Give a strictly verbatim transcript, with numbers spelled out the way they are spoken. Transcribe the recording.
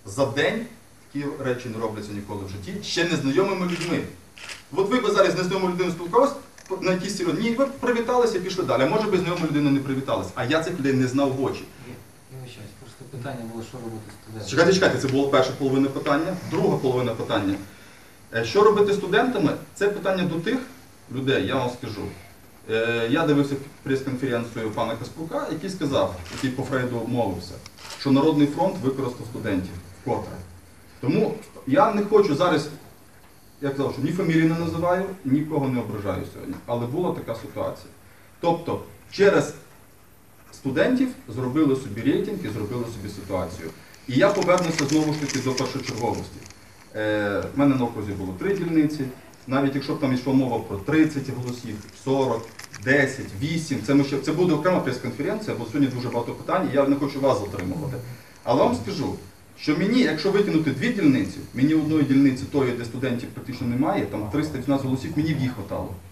за день такі речі не робляться ніколи в житті, ще незнайомими людьми. От ви б зараз з незнайомою людиною спілкувалися на якійсь сірі, ні, ви привіталися і пішли далі. А може би знайома людина не привіталася, а я цих людей не знав в очі. Просто питання було, що робити студентам. Чекайте, чекайте, це була перша половина питання. Друга половина питання. Що робити студентами? Це питання до тих людей, я вам скажу. Я дивився прес-конференцію пана Каспрука, який сказав, який по Фрейду мовився, що Народний фронт використав студентів вкотре. Тому я не хочу зараз, я казав, що ні фамілії не називаю, нікого не ображаю сьогодні. Але була така ситуація. Тобто, через студентів зробили собі рейтинг і зробили собі ситуацію. І я повернуся знову ж таки до першочерговості. Е, в мене на окрузі було три дільниці. Навіть якщо б там йшла мова про тридцять голосів, сорок, десять, вісім, це, ми ще, це буде окрема прес-конференція, бо сьогодні дуже багато питань, і я не хочу вас затримувати. Але вам скажу, що мені, якщо викинути дві дільниці, мені одної дільниці тої, де студентів практично немає, там триста вісімнадцять голосів, мені б їх хватало.